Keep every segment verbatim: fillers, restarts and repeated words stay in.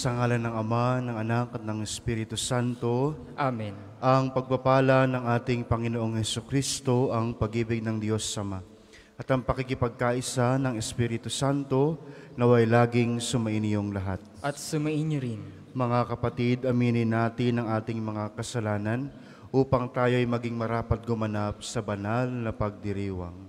Sa ngalan ng Ama, ng Anak, at ng Espiritu Santo. Amen. Ang pagpapala ng ating Panginoong Hesukristo, ang pag-ibig ng Diyos Ama, at ang pakikipagkaisa ng Espiritu Santo, naway laging sumainiyong lahat. At sumainyo rin. Mga kapatid, aminin natin ang ating mga kasalanan upang tayo'y maging marapat gumanap sa banal na pagdiriwang.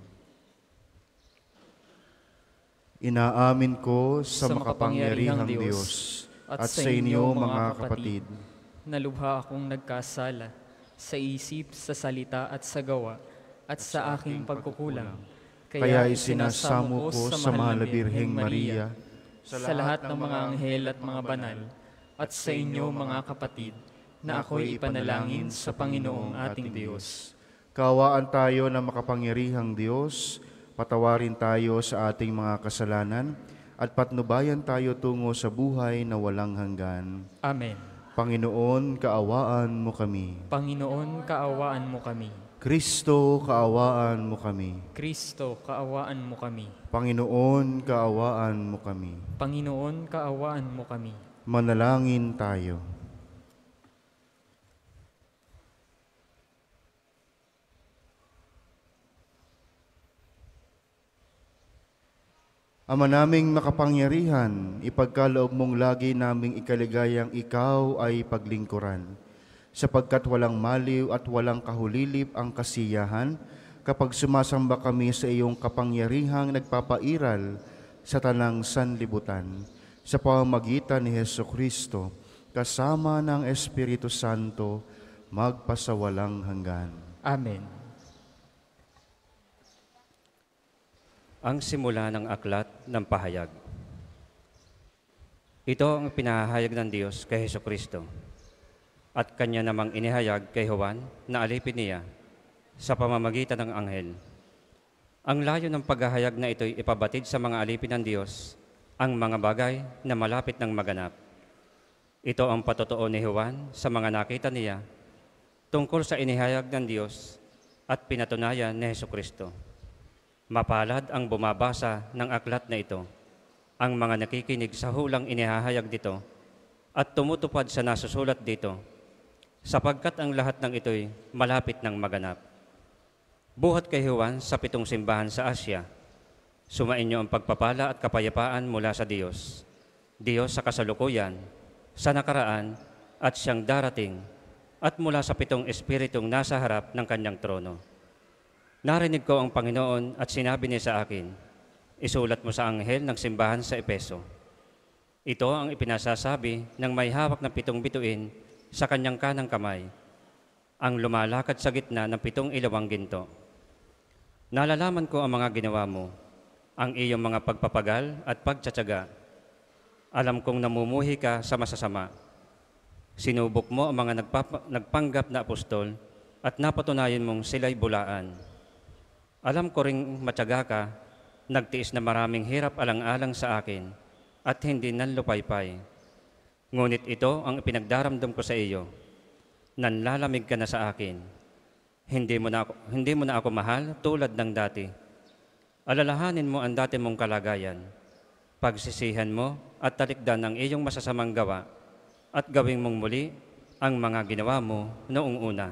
Inaamin ko sa, sa makapangyarihang Diyos at sa inyo, mga kapatid, na lubha akong nagkasala sa isip, sa salita at sa gawa at sa aking pagkukulang. Kaya isinasamo ko sa mahal na Birheng Maria, sa lahat ng mga anghel at mga banal, at sa inyo, mga kapatid, na ako'y ipanalangin sa Panginoong ating Diyos. Kaawaan tayo ng makapangyarihang Diyos, patawarin tayo sa ating mga kasalanan, at patnubayan tayo tungo sa buhay na walang hanggan. Amen. Panginoon, kaawaan mo kami. Panginoon, kaawaan mo kami. Kristo, kaawaan mo kami. Kristo, kaawaan mo kami. Panginoon, kaawaan mo kami. Panginoon, kaawaan mo kami. Manalangin tayo. Ama naming makapangyarihan, ipagkaloob mong lagi naming ikaligayang ikaw ay paglingkuran, sapagkat walang maliw at walang kahulilip ang kasiyahan kapag sumasamba kami sa iyong kapangyarihang nagpapairal sa tanang sanlibutan, sa pamamagitan ni Hesukristo, kasama ng Espiritu Santo, magpasawalang hanggan. Amen. Ang simula ng aklat ng pahayag. Ito ang pinahayag ng Diyos kay Hesukristo at kanya namang inihayag kay Juan na alipin niya sa pamamagitan ng anghel. Ang layo ng paghahayag na ito'y ipabatid sa mga alipin ng Diyos ang mga bagay na malapit ng maganap. Ito ang patotoo ni Juan sa mga nakita niya tungkol sa inihayag ng Diyos at pinatunayan ni Hesukristo. Mapalad ang bumabasa ng aklat na ito, ang mga nakikinig sa hulang inihahayag dito at tumutupad sa nasusulat dito, sapagkat ang lahat ng ito'y malapit ng maganap. Buhat kay Juan sa pitong simbahan sa Asya, sumainyo ang pagpapala at kapayapaan mula sa Diyos, Diyos sa kasalukuyan, sa nakaraan at siyang darating, at mula sa pitong espiritong nasa harap ng kanyang trono. Narinig ko ang Panginoon at sinabi niya sa akin, isulat mo sa anghel ng simbahan sa Epeso. Ito ang ipinasasabi ng may hawak ng pitong bituin sa kanyang kanang kamay, ang lumalakad sa gitna ng pitong ilawang ginto. Nalalaman ko ang mga ginawa mo, ang iyong mga pagpapagal at pagtsatsaga. Alam kong namumuhi ka sa masasama. Sinubok mo ang mga nagpapa- nagpanggap na apostol at napatunayan mong sila'y bulaan. Alam ko ring matyaga ka, nagtiis na maraming hirap alang-alang sa akin at hindi nanlupaypay. Ngunit ito ang ipinagdaramdam ko sa iyo, nanlalamig ka na sa akin. Hindi mo na ako, hindi mo na ako mahal tulad ng dati. Alalahanin mo ang dati mong kalagayan, pagsisihan mo at talikdan ang iyong masasamang gawa at gawing mong muli ang mga ginawa mo noong una.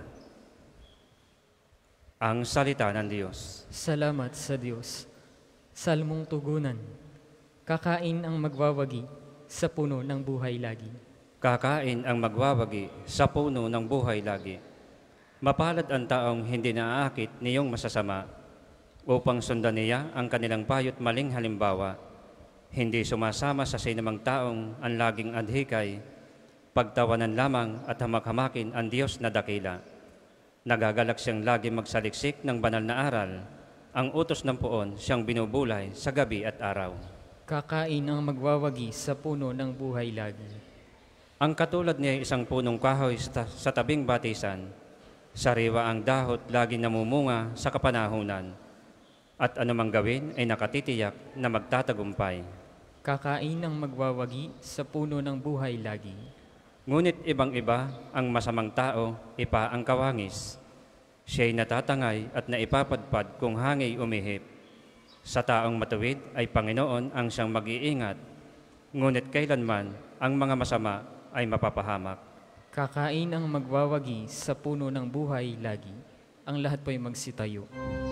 Ang salita ng Diyos. Salamat sa Diyos. Salmong tugunan. Kakain ang magwawagi sa puno ng buhay lagi. Kakain ang magwawagi sa puno ng buhay lagi. Mapalad ang taong hindi naaakit niyong masasama upang sundan niya ang kanilang payo't maling halimbawa. Hindi sumasama sa sinumang taong ang laging adhikay, pagtawanan lamang at hamak-hamakin ang Diyos na dakila. Nagagalak siyang lagi magsaliksik ng banal na aral. Ang utos ng poon siyang binubulay sa gabi at araw. Kakain ang magwawagi sa puno ng buhay lagi. Ang katulad niya ay isang punong kahoy sa, sa tabing batisan. Sariwa ang dahot lagi namumunga sa kapanahunan. At anumang gawin ay nakatitiyak na magtatagumpay. Kakain ang magwawagi sa puno ng buhay lagi. Ngunit ibang-iba ang masamang tao, ipa ang kawangis. Siya'y natatangay at naipapadpad kung hangay umihip. Sa taong matuwid ay Panginoon ang siyang mag-iingat. ngunit kailanman ang mga masama ay mapapahamak. Kakain ang magwawagi sa puno ng buhay lagi. Ang lahat po'y magsitayo.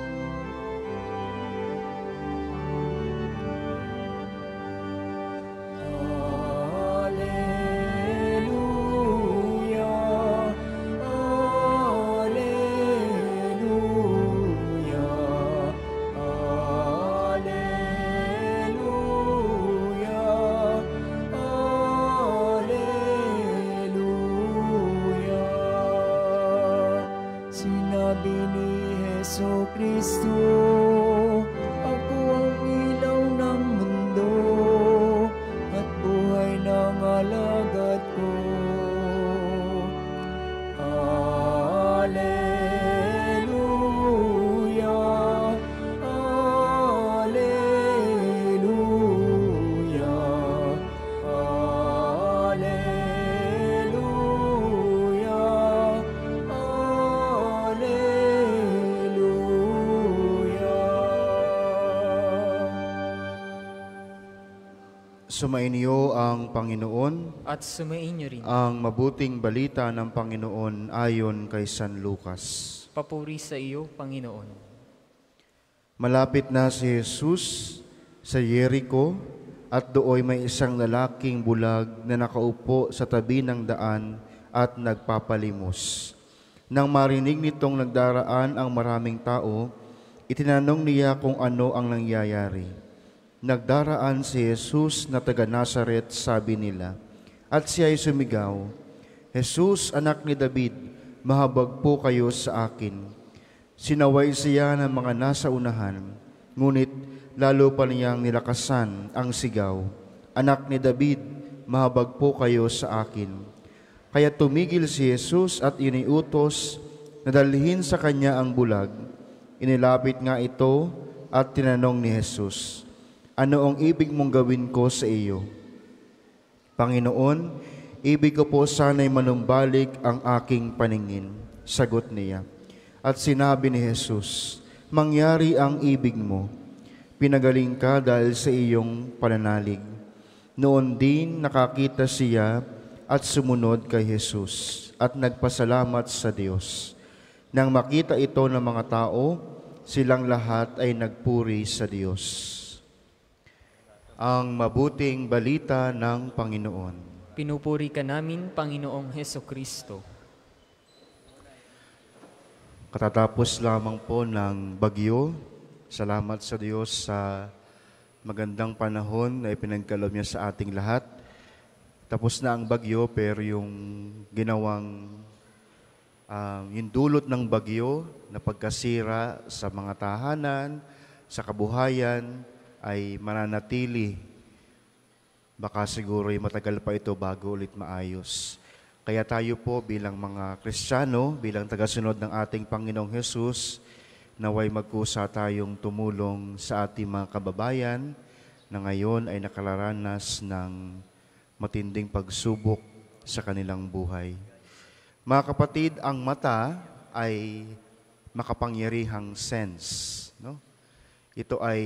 Sinabi ni Jesucristo, ako ang ilaw ng mundo at buhay ng alagad ko. Alleluia, Alleluia, Alleluia, Sumainyo ang Panginoon, At sumainyo rin. ang mabuting balita ng Panginoon ayon kay San Lucas. Papuri sa iyo, Panginoon. Malapit na si Jesus sa Jericho at dooy may isang lalaking bulag na nakaupo sa tabi ng daan at nagpapalimos. Nang marinig nitong nagdaraan ang maraming tao, itinanong niya kung ano ang nangyayari. Nagdaraan si Jesus na taga Nazaret, sabi nila, at siya ay sumigaw, Jesus, anak ni David, mahabag po kayo sa akin. Sinaway siya ng mga nasa unahan, ngunit lalo pa niyang nilakasan ang sigaw, anak ni David, mahabag po kayo sa akin. Kaya tumigil si Jesus at iniutos na dalhin sa kanya ang bulag. Inilapit nga ito at tinanong ni Jesus, ano ang ibig mong gawin ko sa iyo? Panginoon, ibig ko po sana'y manumbalik ang aking paningin. Sagot niya. At sinabi ni Jesus, mangyari ang ibig mo. Pinagaling ka dahil sa iyong pananalig. Noon din nakakita siya at sumunod kay Jesus at nagpasalamat sa Diyos. Nang makita ito ng mga tao, silang lahat ay nagpuri sa Diyos. Ang mabuting balita ng Panginoon. Pinupuri ka namin, Panginoong Hesukristo. Katatapos lamang po ng bagyo, salamat sa Diyos sa magandang panahon na ipinagkaloob niya sa ating lahat. Tapos na ang bagyo, pero yung ginawang, um, yung dulot ng bagyo na pagkasira sa mga tahanan, sa kabuhayan, ay mananatili. Baka siguro ay matagal pa ito bago ulit maayos. Kaya tayo po bilang mga Kristiyano, bilang tagasunod ng ating Panginoong Hesus, naway magkusa tayong tumulong sa ating mga kababayan na ngayon ay nakalaranas ng matinding pagsubok sa kanilang buhay. Mga kapatid, ang mata ay makapangyarihang sense, no? Ito ay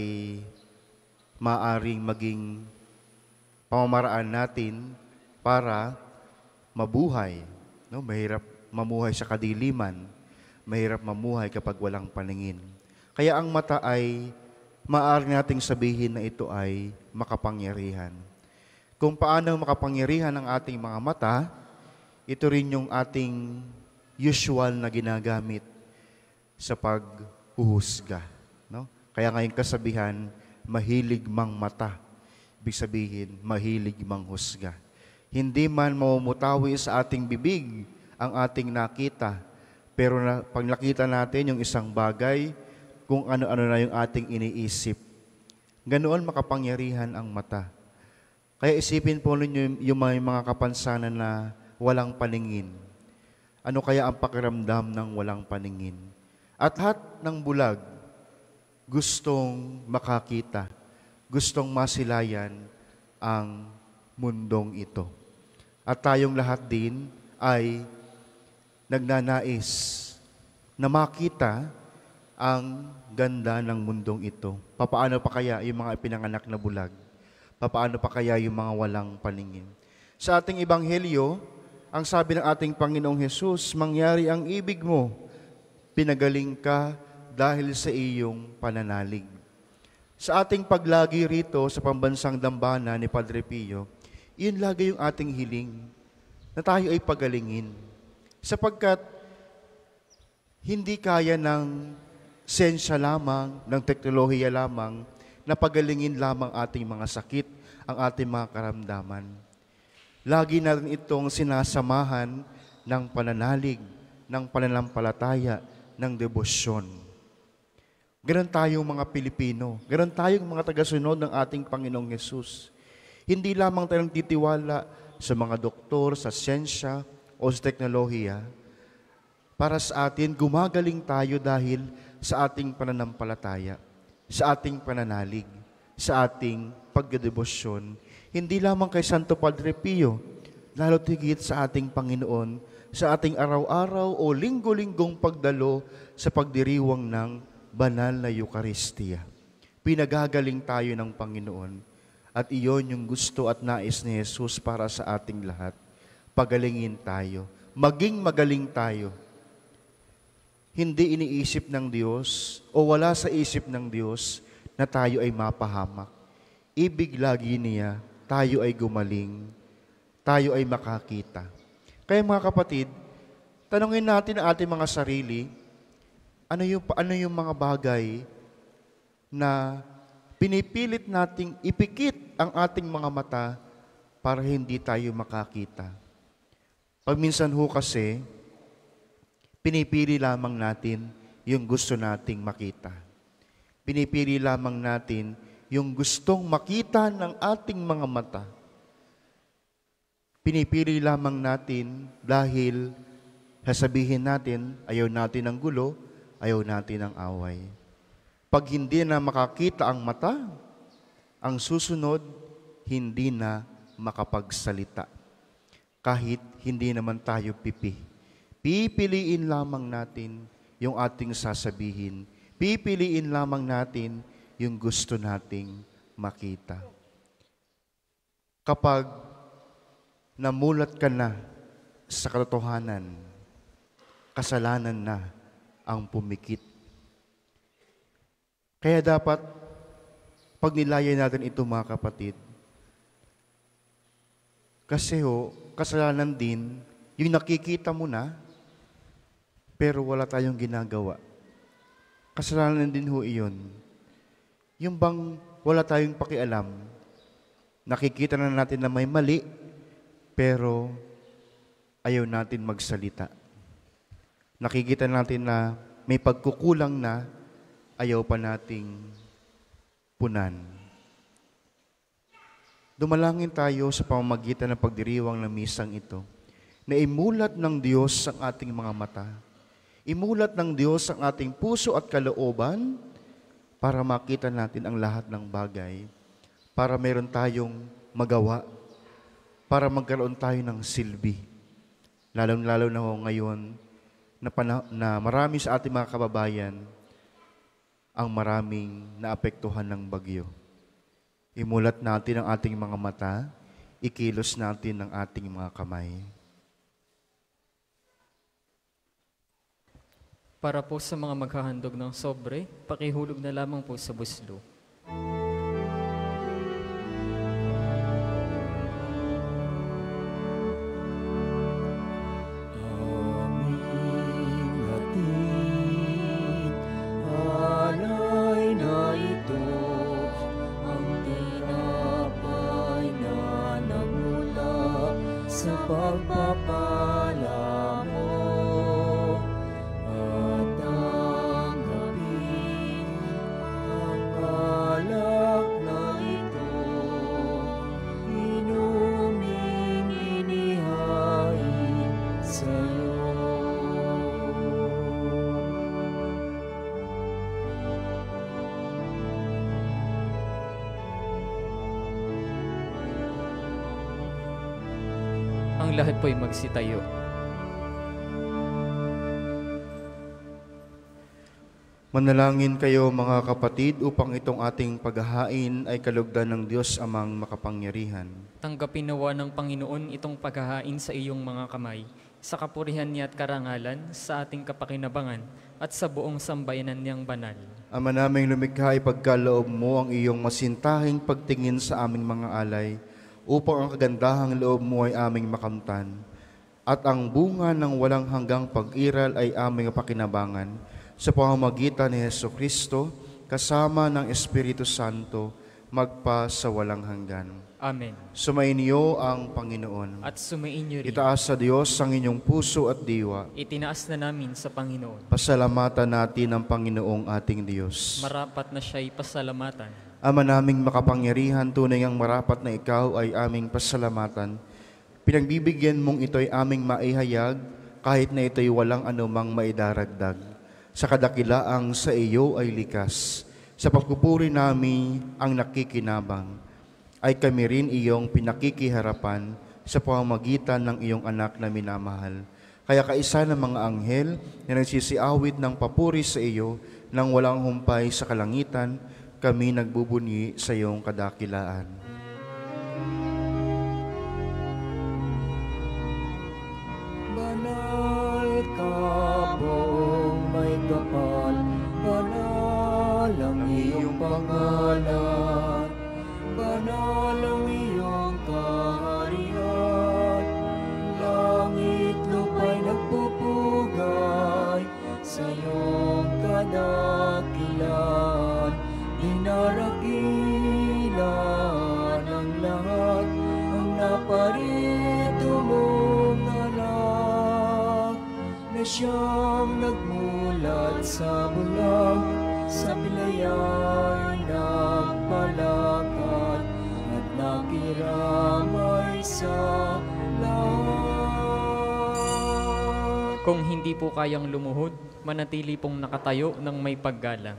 maaring maging pamamaraan natin para mabuhay. No? Mahirap mamuhay sa kadiliman. Mahirap mamuhay kapag walang paningin. Kaya ang mata ay maaari nating sabihin na ito ay makapangyarihan. Kung paano makapangyarihan ang ating mga mata, ito rin yung ating usual na ginagamit sa paghuhusga. No? Kaya ngayong kasabihan, mahilig mang mata. Ibig sabihin, mahilig mang husga. Hindi man mamumutawi sa ating bibig ang ating nakita, pero na, pag nakita natin yung isang bagay, kung ano-ano na yung ating iniisip. Ganoon makapangyarihan ang mata. Kaya isipin po ninyo yung mga, mga kapansanan na walang paningin. Ano kaya ang pakiramdam ng walang paningin? At lahat ng bulag, gustong makakita, gustong masilayan ang mundong ito. At tayong lahat din ay nagnanais na makita ang ganda ng mundong ito. Papaano pa kaya yung mga pinanganak na bulag? papaano pa kaya yung mga walang paningin? Sa ating ebanghelyo, ang sabi ng ating Panginoong Hesus, mangyari ang ibig mo, pinagaling ka dahil sa iyong pananalig. Sa ating paglagi rito sa pambansang dambana ni Padre Pio, yun lagi yung ating hiling, na tayo ay pagalingin. Sapagkat hindi kaya ng sensya lamang, ng teknolohiya lamang, na pagalingin lamang ating mga sakit, ang ating mga karamdaman. Lagi natin itong sinasamahan ng pananalig, ng pananampalataya, ng debosyon. Ganon tayong mga Pilipino, ganon tayong mga tagasunod ng ating Panginoong Hesus. Hindi lamang tayong titiwala sa mga doktor, sa siyensya o sa teknolohiya. Para sa atin, gumagaling tayo dahil sa ating pananampalataya, sa ating pananalig, sa ating pagdedebosyon. Hindi lamang kay Santo Padre Pio, lalo tigit sa ating Panginoon, sa ating araw-araw o linggo-linggong pagdalo sa pagdiriwang ng banal na Eucharistia. Pinagagaling tayo ng Panginoon at iyon yung gusto at nais ni Jesus para sa ating lahat. Pagalingin tayo, maging magaling tayo. Hindi iniisip ng Diyos o wala sa isip ng Diyos na tayo ay mapahamak. Ibig lagi niya, tayo ay gumaling, tayo ay makakita. Kaya mga kapatid, tanungin natin ang ating mga sarili, ano yung, ano yung mga bagay na pinipilit nating ipikit ang ating mga mata para hindi tayo makakita. Pag minsan ho kasi, pinipili lamang natin yung gusto nating makita. Pinipili lamang natin yung gustong makita ng ating mga mata. Pinipili lamang natin dahil sasabihin natin, ayaw natin ng gulo, ayaw natin ng away. Pag hindi na makakita ang mata, ang susunod, hindi na makapagsalita. Kahit hindi naman tayo pipi. Pipiliin lamang natin yung ating sasabihin. Pipiliin lamang natin yung gusto nating makita. Kapag namulat ka na sa katotohanan, kasalanan na ang pumikit. Kaya dapat, pag nilayan natin ito mga kapatid, kasi ho, kasalanan din, yung nakikita mo na, pero wala tayong ginagawa. Kasalanan din ho iyon. Yung bang wala tayong pakialam, nakikita na natin na may mali, pero ayaw natin magsalita. Nakikita natin na may pagkukulang na, ayaw pa nating punan. Dumalangin tayo sa pamamagitan ng pagdiriwang ng misang ito, na imulat ng Diyos ang ating mga mata, imulat ng Diyos ang ating puso at kalooban para makita natin ang lahat ng bagay, para meron tayong magawa, para magkaroon tayo ng silbi. Lalong-lalo na ho ngayon na, pana- na marami sa ating mga kababayan ang maraming naapektuhan ng bagyo. Imulat natin ang ating mga mata, ikilos natin ang ating mga kamay. Para po sa mga maghahandog ng sobre, pakihulog na lamang po sa buslo. Aming hatid, alay na ito, ang tinapay na nagmula sa pagpapala mo. At tanggapin ang alak na ito, inuming inihain sa'yo. Ang lahat po'y magsitayo. Manalangin kayo mga kapatid upang itong ating paghahain ay kalugdan ng Diyos amang makapangyarihan. Tanggapin nawa ng Panginoon itong paghahain sa iyong mga kamay, sa kapurihan niya at karangalan, sa ating kapakinabangan, at sa buong sambayanan niyang banal. Ama naming lumikha, ipagkaloob mo ang iyong masintahing pagtingin sa aming mga alay, upang ang kagandahang loob mo ay aming makamtan, at ang bunga ng walang hanggang pag-iral ay aming pakinabangan, sa pamamagitan ni Jesucristo, kasama ng Espiritu Santo, magpa sa walang hanggan. Amen. Sumainyo ang Panginoon. At sumainyo rin. Itaas sa Diyos ang inyong puso at diwa. Itinaas na namin sa Panginoon. Pasalamatan natin ang Panginoong ating Diyos. Marapat na siya'y pasalamatan. Ama naming makapangyarihan, tunay ang marapat na ikaw ay aming pasalamatan. Pinagbibigyan mong ito'y aming maihayag, kahit na ito'y walang anumang maidaragdag. Sa kadakilaang sa iyo ay likas. Sa pagpupuri namin ang nakikinabang, ay kami rin iyong pinakikiharapan sa pamamagitan ng iyong anak na minamahal. Kaya kaisa ng mga anghel na nagsisiawit ng papuri sa iyo nang walang humpay sa kalangitan, kami nagbubunyi sa iyong kadakilaan. Banal ka, buong may kapal, banal ang iyong pangalan, banal ang iyong kaharian, langit lupa'y nagpupugay sa iyong kadakilaan, dinarakilan ang lahat, ang naparito mong anak, na siyang nagmulat sa bulag, sa pilayay nagpalakad, at nakiramay sa lahat. Kung hindi po kayang lumuhod, manatili pong nakatayo ng may paggalang.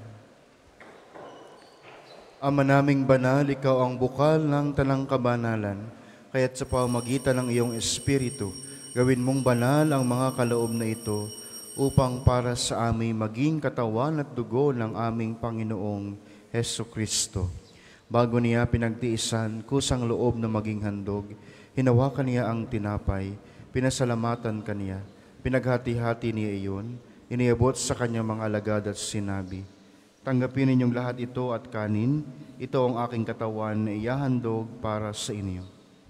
Ama naming banal, ikaw ang bukal ng tanang kabanalan, kaya't sa pamamagitan ng iyong Espiritu, gawin mong banal ang mga kaloob na ito, upang para sa amin maging katawan at dugo ng aming Panginoong Hesukristo. Bago niya pinagtiisan, kusang loob na maging handog, hinawakan niya ang tinapay, pinasalamatan kaniya, pinaghati-hati niya iyon, iniabot sa kanyang mga alagad at sinabi, tanggapin ninyong lahat ito at kanin, ito ang aking katawan na iyahandog para sa inyo.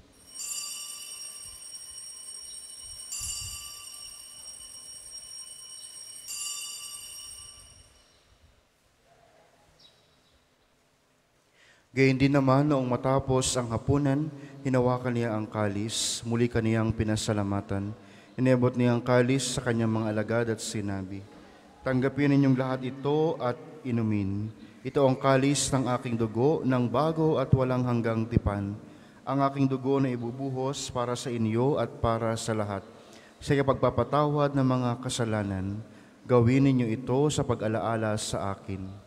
Gayun din naman noong matapos ang hapunan, hinawakan niya ang kalis, muli kaniyang pinasalamatan. Iniabot niya ang kalis sa kanyang mga alagad at sinabi, tanggapin ninyong lahat ito at inumin. Ito ang kalis ng aking dugo, ng bago at walang hanggang tipan. Ang aking dugo na ibubuhos para sa inyo at para sa lahat. Sa pagpapatawad ng mga kasalanan, gawin ninyo ito sa pag-alaala sa akin.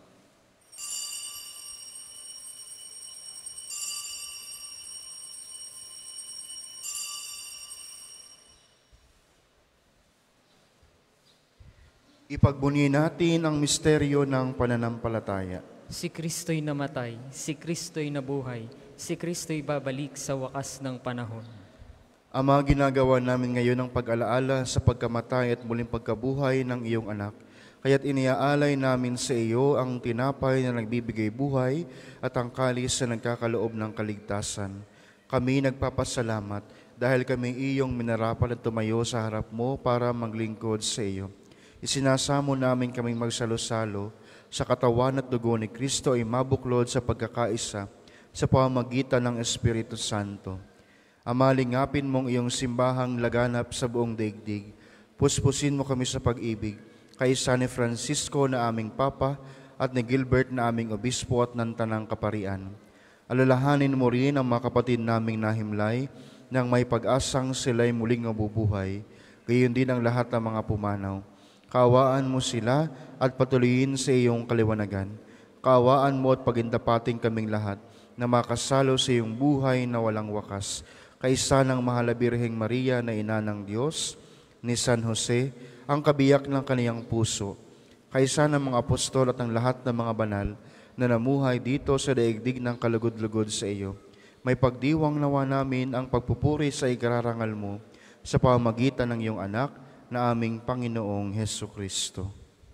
Ipagbunyi natin ang misteryo ng pananampalataya. Si Kristo'y namatay, si Kristo'y nabuhay, si Kristo'y babalik sa wakas ng panahon. Ama, ginagawa namin ngayon ang pag-alaala sa pagkamatay at muling pagkabuhay ng iyong anak. Kaya't iniaalay namin sa iyo ang tinapay na nagbibigay buhay at ang kalis na nagkakaloob ng kaligtasan. Kami nagpapasalamat dahil kami iyong minarapan at tumayo sa harap mo para maglingkod sa iyo. Isinasamo namin kaming magsalo-salo sa katawan at dugo ni Kristo ay mabuklod sa pagkakaisa sa pamamagitan ng Espiritu Santo. Ama, lingapin mong iyong simbahang laganap sa buong daigdig. Puspusin mo kami sa pag-ibig, kaisa ni Francisco na aming Papa at ni Gilbert na aming Obispo at ng Tanang Kaparian. Alalahanin mo rin ang mga kapatid naming nahimlay nang may pag-asang sila'y muling mabubuhay, gayon din ang lahat ng mga pumanaw. Kaawaan mo sila at patuloyin sa iyong kaliwanagan. Kaawaan mo at pagindapating kaming lahat na makasalo sa iyong buhay na walang wakas. Kaisa ng Mahal na Birheng Maria na Ina ng Diyos, ni San Jose, ang kabiyak ng kaniyang puso, kaisa ng mga apostol at ng lahat ng mga banal na namuhay dito sa daigdig ng kalugod-lugod sa iyo. May pagdiwang nawa namin ang pagpupuri sa ikararangal mo sa pamamagitan ng iyong anak na aming Panginoong Hesu Kristo.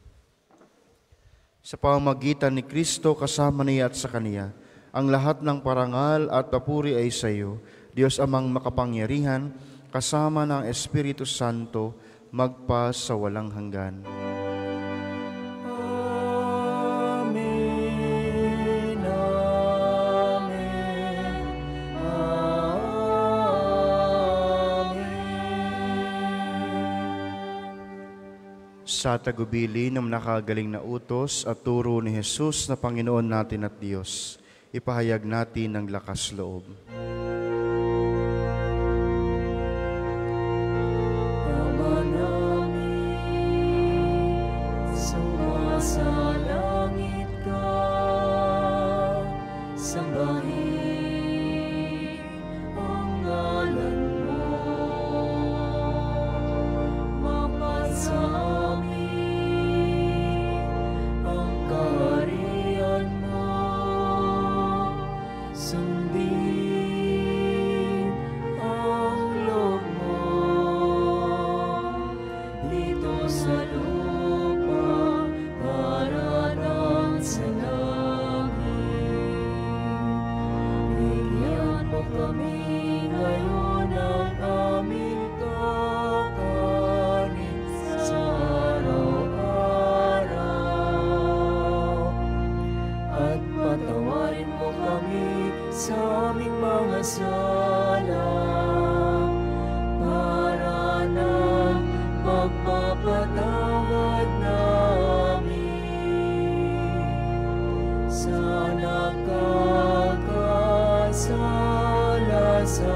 Sa pamamagitan ni Kristo kasama niya at sa Kaniya, ang lahat ng parangal at papuri ay sa iyo, Diyos amang makapangyarihan, kasama ng Espiritu Santo, magpa sa walang hanggan. Amen. Amen. Amen. Sa tagubili ng nakagaling na utos at turo ni Jesus na Panginoon natin at Diyos, ipahayag natin ng lakas loob. Ama namin, sumasalangit ka, sambahin ang ngalan mo, mapasa amin ang kaharian mo, sundin ang loob mo dito sa lupa para nang sa langit. Bigyan mo kami ngayon ng aming kakanin sa araw-araw, at patawarin mo kami sa aming mga sala para na magpapatawad namin sa nakakasala sa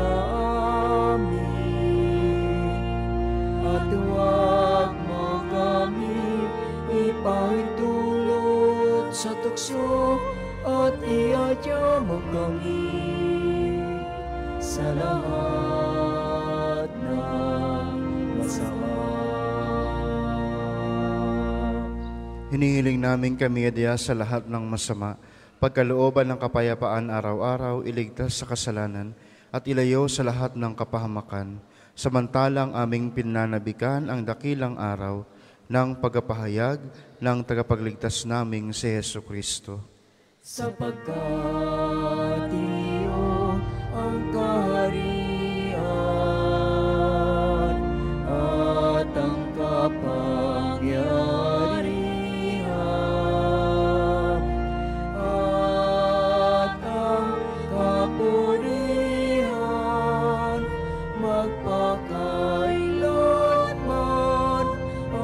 amin, at huwag mo kami ipahintulot sa tukso, at iadya mo kami sa lahat ng masama. Hinihiling namin kami adya sa lahat ng masama, pagkalooban ng kapayapaan araw-araw, iligtas sa kasalanan, at ilayo sa lahat ng kapahamakan, samantalang aming pinanabikan ang dakilang araw ng pagpapahayag ng tagapagligtas naming si Hesu Kristo. Sapagkat iyo ang kaharian at ang kapangyarihan at ang kapurihan magpakailanman.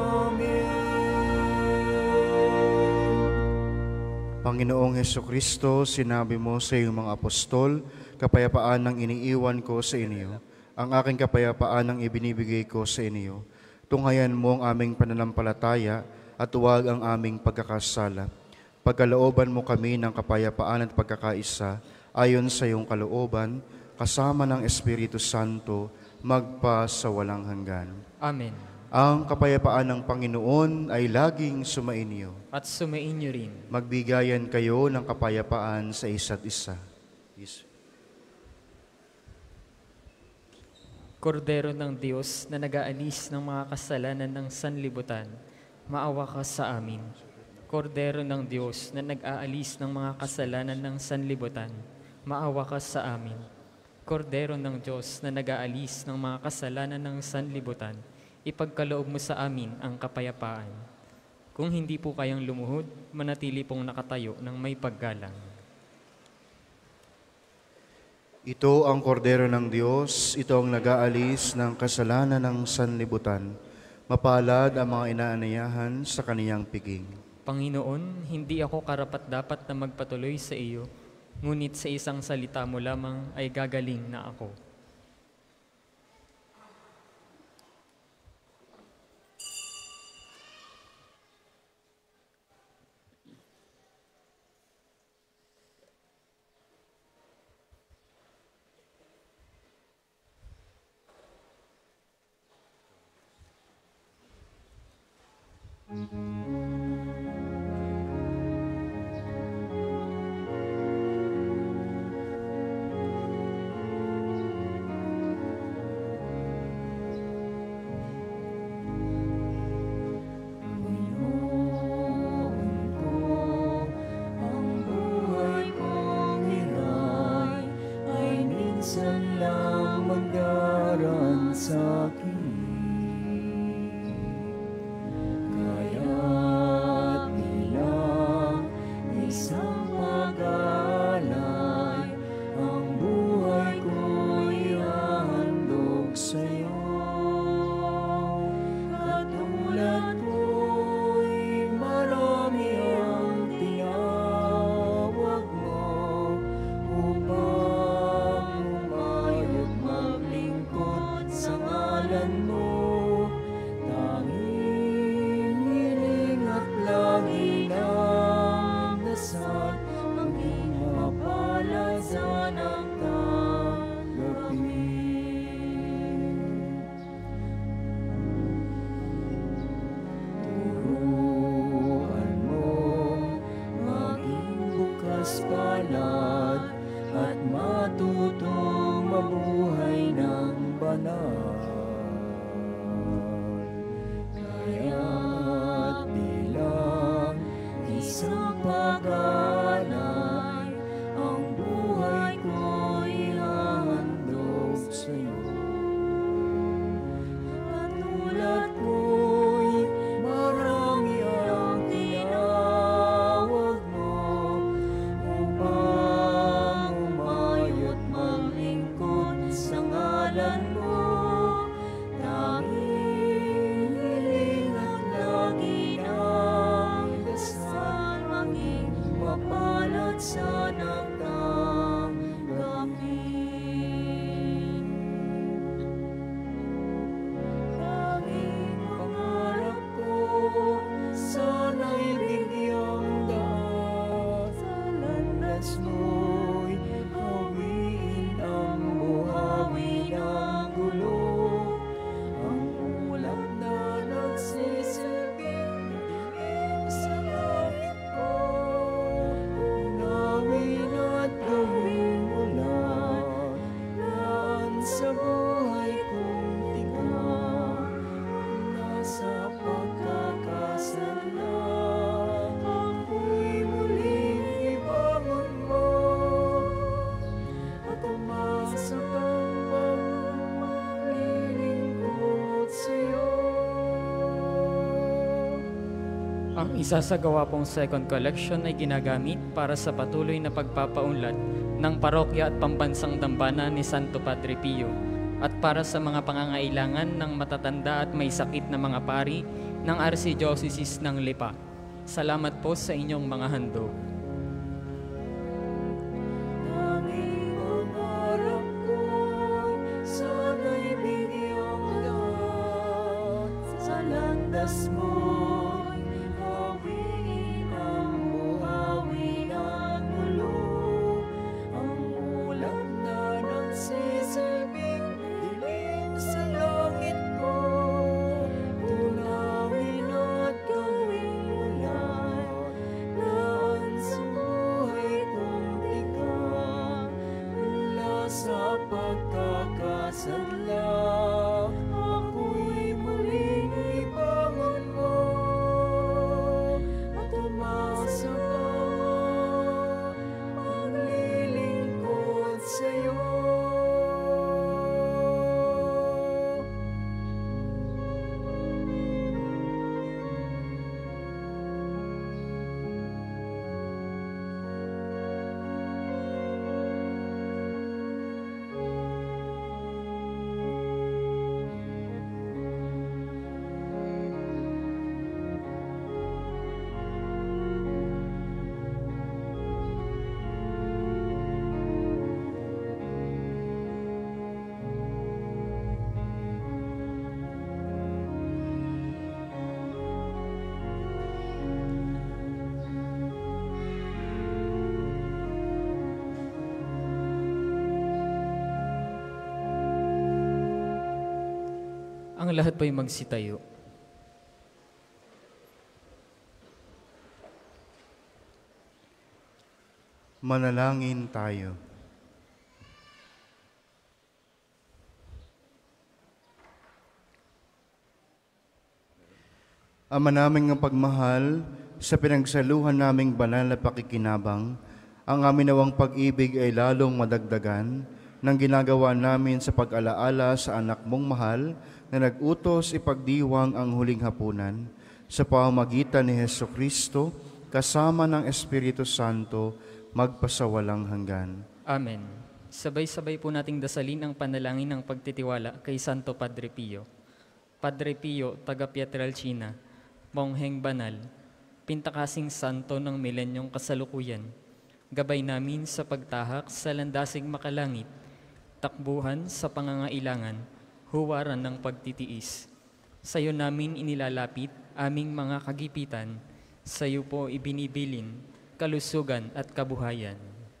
Amen. Panginoong Hesu Kristo, sinabi mo sa iyong mga apostol, kapayapaan ang iniiwan ko sa inyo, ang aking kapayapaan ang ibinibigay ko sa inyo. Tunghayan mo ang aming pananampalataya at huwag ang aming pagkakasala. Pagkalooban mo kami ng kapayapaan at pagkakaisa, ayon sa iyong kalooban, kasama ng Espiritu Santo, magpa sa walang hanggan. Amen. Ang kapayapaan ng Panginoon ay laging sumainyo. At sumainyo rin. Magbigayan kayo ng kapayapaan sa isa't isa. Yes. Kordero ng Diyos na nag-aalis ng mga kasalanan ng sanlibutan, maawa ka sa amin. Kordero ng Diyos na nag-aalis ng mga kasalanan ng sanlibutan, maawa ka sa amin. Kordero ng Diyos na nag-aalis ng mga kasalanan ng sanlibutan, ipagkaloob mo sa amin ang kapayapaan. Kung hindi po kayang lumuhod, manatili pong nakatayo ng may paggalang. Ito ang kordero ng Diyos, ito ang nag-aalis ng kasalanan ng sanlibutan. Mapalad ang mga inaanayahan sa kaniyang piging. Panginoon, hindi ako karapat-dapat na magpatuloy sa iyo, ngunit sa isang salita mo lamang ay gagaling na ako. Ang isasagawa pong second collection ay ginagamit para sa patuloy na pagpapaunlad ng parokya at pambansang dambana ni Santo Padre Pio at para sa mga pangangailangan ng matatanda at may sakit na mga pari ng Archdiocese ng Lipa. Salamat po sa inyong mga handog. Aming pangarap ko'y sana'y bigyang lahat sa landas mo'y hawiin ang buhawi ng mulo. Ang ulap na nagsisilbing dilim sa langit ko, tunawin at gawing ulan. Naan sa buhay kong tigang mula sa pagkakasadla, ako'y muling ibangon mo at umasa ka, maglilingkod sa'yo. Ang lahat po'y magsitayo. Manalangin tayo. Ama naming ang pagmahal, sa pinagsaluhan naming banal na pakikinabang, ang amin nawang pag-ibig ay lalong madagdagan ng ginagawa namin sa pag-alaala sa anak mong mahal na nag-utos ipagdiwang ang huling hapunan sa pamamagitan ni Hesukristo kasama ng Espiritu Santo magpasawalang hanggan. Amen. Sabay-sabay po nating dasalin ang panalangin ng pagtitiwala kay Santo Padre Pio. Padre Pio, taga Pietrelcina, Mongheng Banal, pintakasing santo ng milenyong kasalukuyan, gabay namin sa pagtahak sa landasing makalangit, takbuhan sa pangangailangan, huwaran ng pagtitiis. Sa iyo namin inilalapit aming mga kagipitan, sa iyo po ibinibilin, kalusugan at kabuhayan.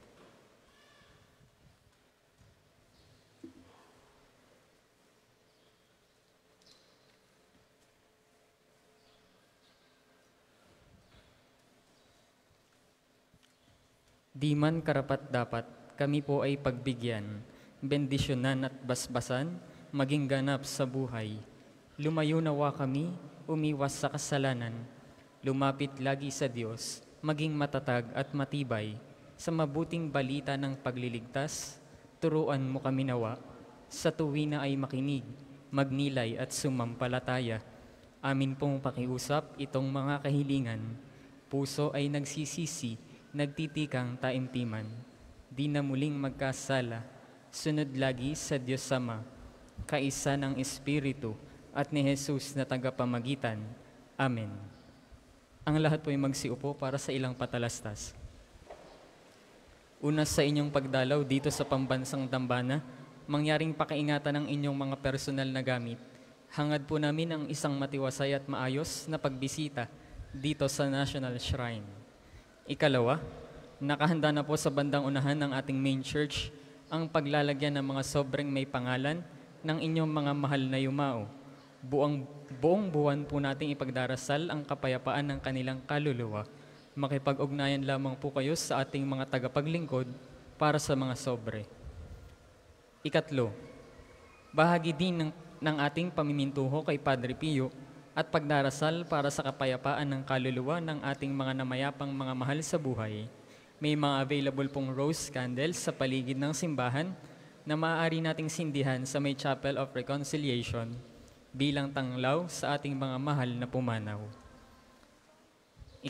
Di man karapat-dapat, kami po ay pagbigyan, bendisyonan at basbasan, maging ganap sa buhay. Lumayo nawa kami, umiwas sa kasalanan, lumapit lagi sa Diyos, maging matatag at matibay, sa mabuting balita ng pagliligtas, turuan mo kami nawa, sa tuwi na ay makinig, magnilay at sumampalataya. Amin pong pakiusap itong mga kahilingan, puso ay nagsisisi, nagtitikang taimtiman, di na muling magkasala, sunod lagi sa Diyos Ama, kaisa ng Espiritu at ni Jesus na tagapamagitan. Amen. Ang lahat po ay magsiupo para sa ilang patalastas. Una sa inyong pagdalaw dito sa pambansang dambana, mangyaring pakaingatan ng inyong mga personal na gamit. Hangad po namin ang isang matiwasay at maayos na pagbisita dito sa National Shrine. Ikalawa, nakahanda na po sa bandang unahan ng ating main church ang paglalagyan ng mga sobrang may pangalan ng inyong mga mahal na yumao. Buong, buong buwan po nating ipagdarasal ang kapayapaan ng kanilang kaluluwa. Makipag-ugnayan lamang po kayo sa ating mga tagapaglingkod para sa mga sobre. Ikatlo, bahagi din ng, ng ating pamimintuho kay Padre Pio at pagdarasal para sa kapayapaan ng kaluluwa ng ating mga namayapang mga mahal sa buhay. May mga available pong rose candles sa paligid ng simbahan na maaari nating sindihan sa may Chapel of Reconciliation bilang tanglaw sa ating mga mahal na pumanaw.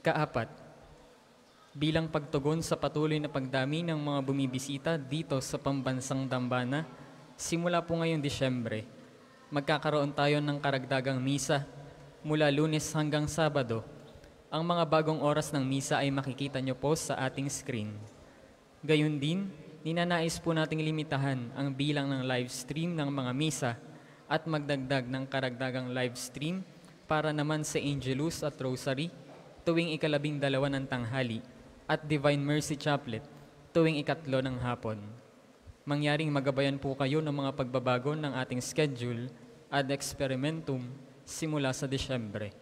Ikaapat, bilang pagtugon sa patuloy na pagdami ng mga bumibisita dito sa pambansang dambana, simula po ngayong Disyembre, magkakaroon tayo ng karagdagang misa mula Lunes hanggang Sabado. Ang mga bagong oras ng misa ay makikita nyo po sa ating screen. Gayun din, ninanais po nating limitahan ang bilang ng live stream ng mga misa at magdagdag ng karagdagang live stream para naman sa Angelus at Rosary tuwing ikalabing dalawa ng tanghali at Divine Mercy Chaplet tuwing ikatlo ng hapon. Mangyaring magabayan po kayo ng mga pagbabago ng ating schedule ad experimentum simula sa Disyembre.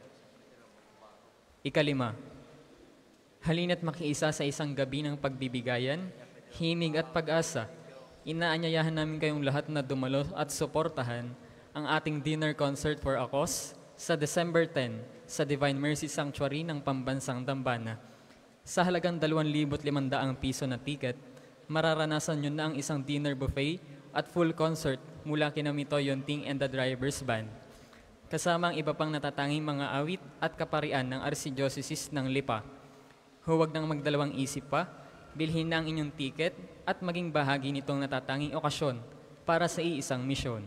Ikalima, halina't makiisa sa isang gabi ng pagbibigayan, himig at pag-asa. Inaanyayahan namin kayong lahat na dumalo at suportahan ang ating dinner concert for a cause sa December tenth sa Divine Mercy Sanctuary ng Pambansang Dambana. Sa halagang dalawang libo't limandaang piso na ticket, mararanasan nyo na ang isang dinner buffet at full concert mula kina Mito Yonting and the Drivers Band, kasama ang iba pang natatanging mga awit at kaparian ng Archdiocese ng Lipa. Huwag nang magdalawang isip pa, bilhin na ang inyong ticket at maging bahagi nitong natatanging okasyon para sa iisang misyon.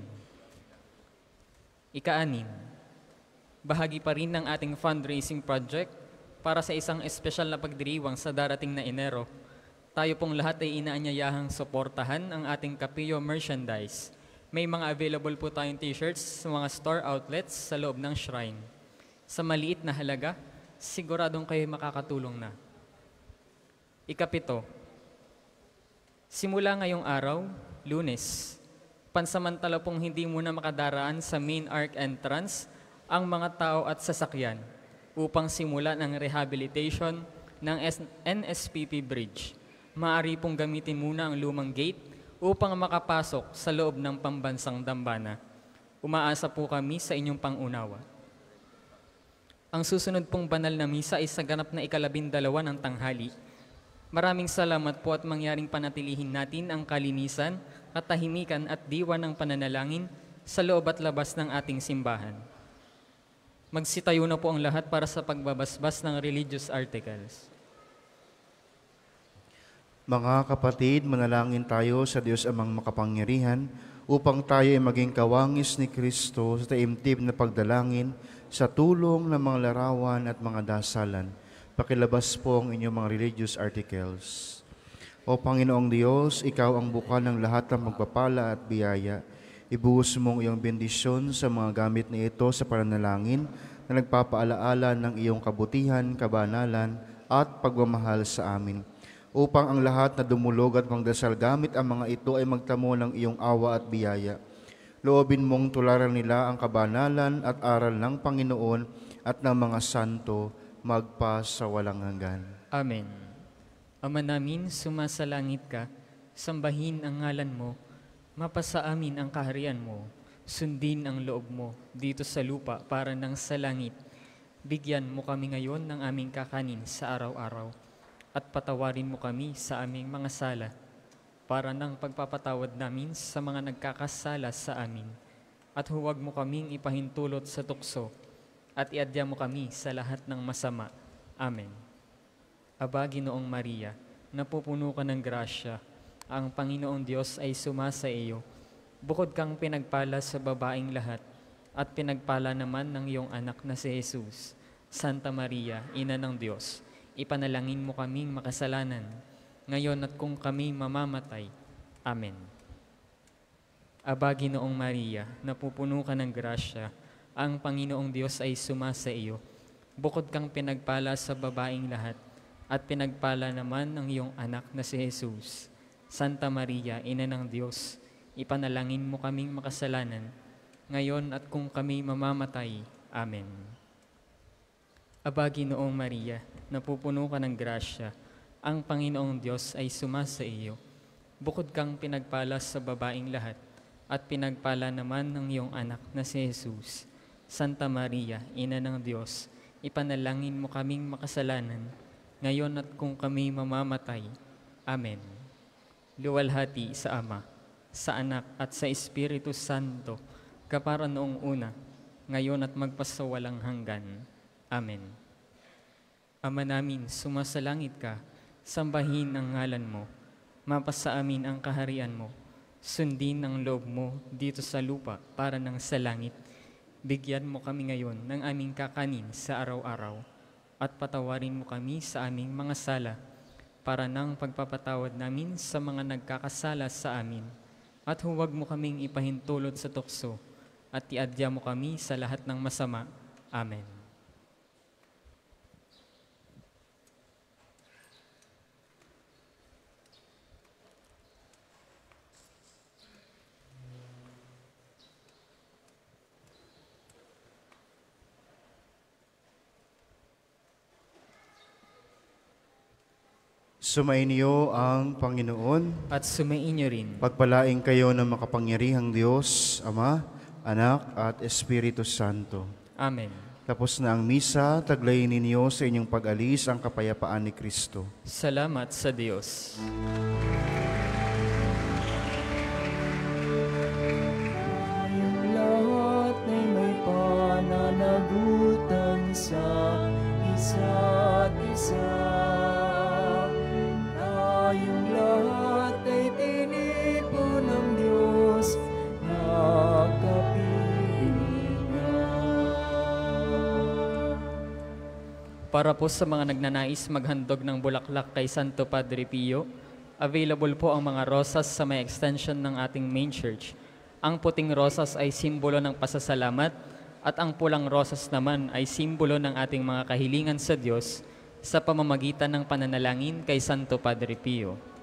Ika-anim, bahagi pa rin ng ating fundraising project para sa isang espesyal na pagdiriwang sa darating na Enero. Tayo pong lahat ay inaanyayahang suportahan ang ating Kapilyo merchandise. May mga available po tayong t-shirts sa mga store outlets sa loob ng shrine. Sa maliit na halaga, siguradong kayo makakatulong na. Ikapito, simula ngayong araw, Lunes, pansamantala pong hindi muna makadaraan sa main arc entrance ang mga tao at sasakyan upang simulan ang rehabilitation ng N S P P Bridge. Maaari pong gamitin muna ang lumang gate upang makapasok sa loob ng Pambansang Dambana. Umaasa po kami sa inyong pangunawa. Ang susunod pong banal na misa ay sa ganap na ikalabindalawa ng tanghali. Maraming salamat po at mangyaring panatilihin natin ang kalinisan, katahimikan at diwa ng pananalangin sa loob at labas ng ating simbahan. Magsitayo na po ang lahat para sa pagbabasbas ng religious articles. Mga kapatid, manalangin tayo sa Diyos Amang makapangyarihan upang tayo ay maging kawangis ni Kristo sa taimtim na pagdalangin sa tulong ng mga larawan at mga dasalan. Pakilabas po ang inyong mga religious articles. O Panginoong Diyos, Ikaw ang bukal ng lahat ng magpapala at biyaya. Ibuhos mong iyong bendisyon sa mga gamit na ito sa pananalangin na nagpapaalaala ng iyong kabutihan, kabanalan at pagmamahal sa amin. Upang ang lahat na dumulog at magdasal gamit ang mga ito ay magtamo ng iyong awa at biyaya. Loobin mong tularan nila ang kabanalan at aral ng Panginoon at ng mga santo magpa sa walang hanggan. Amen. Ama namin, sumasalangit ka, sambahin ang ngalan mo, mapasa amin ang kaharian mo, sundin ang loob mo dito sa lupa para nang sa langit. Bigyan mo kami ngayon ng aming kakanin sa araw-araw at patawarin mo kami sa aming mga sala para nang pagpapatawad namin sa mga nagkakasala sa amin. At huwag mo kaming ipahintulot sa tukso at iadya mo kami sa lahat ng masama. Amen. Aba, Ginoong Maria, napupuno ka ng grasya, ang Panginoong Diyos ay sumasa iyo. Bukod kang pinagpala sa babaing lahat, at pinagpala naman ng iyong anak na si Jesus. Santa Maria, Ina ng Diyos, ipanalangin mo kaming makasalanan, ngayon at kung kami mamamatay. Amen. Aba, Ginoong Maria, napupuno ka ng grasya, ang Panginoong Diyos ay sumasa iyo. Bukod kang pinagpala sa babaing lahat, at pinagpala naman ng iyong anak na si Jesus. Santa Maria, Ina ng Diyos, ipanalangin mo kaming makasalanan, ngayon at kung kami mamamatay. Amen. Aba, Ginoong Maria, napupuno ka ng grasya, ang Panginoong Diyos ay sumasa iyo. Bukod kang pinagpala sa babaing lahat, at pinagpala naman ng iyong anak na si Jesus. Santa Maria, Ina ng Diyos, ipanalangin mo kaming makasalanan, ngayon at kung kami mamamatay. Amen. Luwalhati sa Ama, sa Anak at sa Espiritu Santo, kapara noong una, ngayon at magpasawalang hanggan. Amen. Ama namin, sumasalangit ka, sambahin ang ngalan mo. Mapasa amin ang kaharian mo. Sundin ang loob mo dito sa lupa para nang sa langit. Bigyan mo kami ngayon ng aming kakanin sa araw-araw at patawarin mo kami sa aming mga sala para nang pagpapatawad namin sa mga nagkakasala sa amin. At huwag mo kaming ipahintulot sa tukso at iadya mo kami sa lahat ng masama. Amen. Sumainyo ang Panginoon. At sumainyo rin. Pagpalaing kayo ng makapangyarihang Diyos, Ama, Anak, at Espiritu Santo. Amen. Tapos na ang misa, taglayin ninyo sa inyong pag-alis ang kapayapaan ni Kristo. Salamat sa Diyos. Tayong lahat ay may pananagutan sa isa't isa. Tayong lahat ay tinipon ng Diyos na kapilingan. Para po sa mga nagnanais maghandog ng bulaklak kay Santo Padre Pio, available po ang mga rosas sa may extension ng ating main church. Ang puting rosas ay simbolo ng pasasalamat at ang pulang rosas naman ay simbolo ng ating mga kahilingan sa Diyos sa pamamagitan ng pananalangin kay Santo Padre Pio.